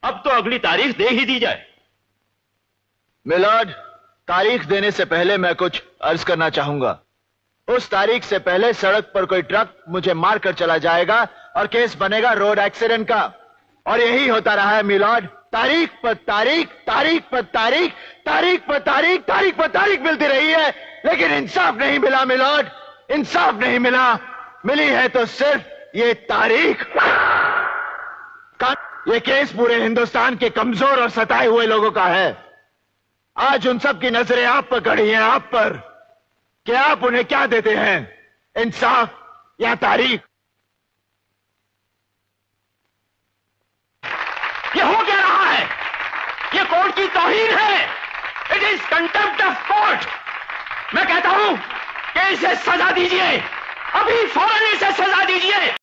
अब तो अगली तारीख दे ही दी जाए। मिलॉर्ड, तारीख देने से पहले मैं कुछ अर्ज करना चाहूंगा। उस तारीख से पहले सड़क पर कोई ट्रक मुझे मारकर चला जाएगा और केस बनेगा रोड एक्सीडेंट का। और यही होता रहा है मिलॉर्ड, तारीख पर तारीख, तारीख पर तारीख, तारीख पर तारीख, तारीख पर तारीख मिलती रही है, लेकिन इंसाफ नहीं मिला मिलॉर्ड, इंसाफ नहीं मिला। मिली है तो सिर्फ ये तारीख। ये केस पूरे हिंदुस्तान के कमजोर और सताए हुए लोगों का है। आज उन सब की नजरें आप पर गड़ी हैं, आप पर, कि आप उन्हें क्या देते हैं, इंसाफ या तारीख। ये हो क्या रहा है? ये कोर्ट की तौहीन है। It is contempt of court. मैं कहता हूं कि इसे सजा दीजिए, अभी फौरन इसे सजा दीजिए।